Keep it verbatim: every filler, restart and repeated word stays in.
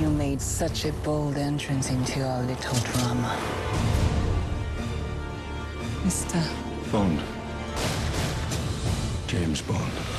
You made such a bold entrance into our little drama. Mister Bond. James Bond.